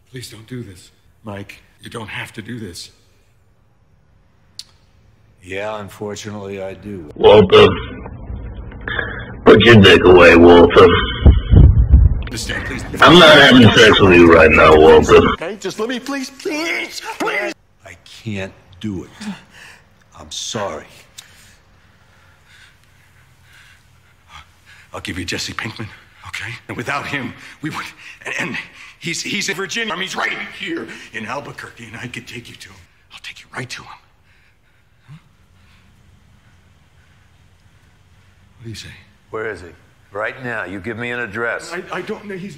Please don't do this. Mike, you don't have to do this. Yeah, unfortunately, I do. Walter, put your dick away, Walter. Understand, please. I'm not having sex with you right now, Walter. Okay, just let me, please. I can't do it. I'm sorry. I'll give you Jesse Pinkman, okay? And without him, we would... And he's in Virginia. He's right here in Albuquerque, and I could take you to him. I'll take you right to him. Huh? What do you say? Where is he? Right now. You give me an address. I don't know. He's